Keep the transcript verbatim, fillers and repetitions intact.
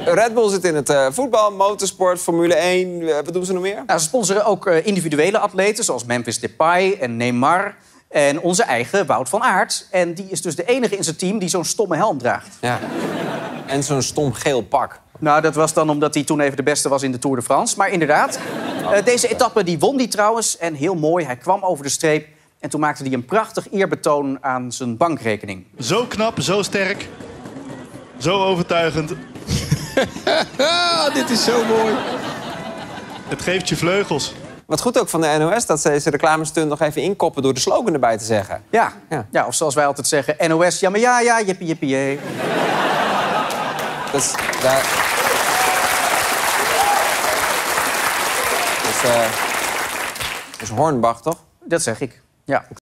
Red Bull zit in het uh, voetbal, motorsport, Formule één. Uh, wat doen ze nog meer? Nou, ze sponsoren ook uh, individuele atleten, zoals Memphis Depay en Neymar. En onze eigen Wout van Aert. En die is dus de enige in zijn team die zo'n stomme helm draagt. Ja. En zo'n stom geel pak. Nou, dat was dan omdat hij toen even de beste was in de Tour de France. Maar inderdaad, uh, deze etappe die won hij trouwens. En heel mooi, hij kwam over de streep. En toen maakte hij een prachtig eerbetoon aan zijn bankrekening. Zo knap, zo sterk. Zo overtuigend. Dit is zo mooi. Het geeft je vleugels. Wat goed ook van de N O S dat ze deze reclamestunt nog even inkoppen door de slogan erbij te zeggen. Ja, Ja. ja of zoals wij altijd zeggen, N O S, ja maar ja, ja, jippie, jippie, jee. Dat is... Daar... Dat is, uh... dat is Hornbach, toch? Dat zeg ik, ja.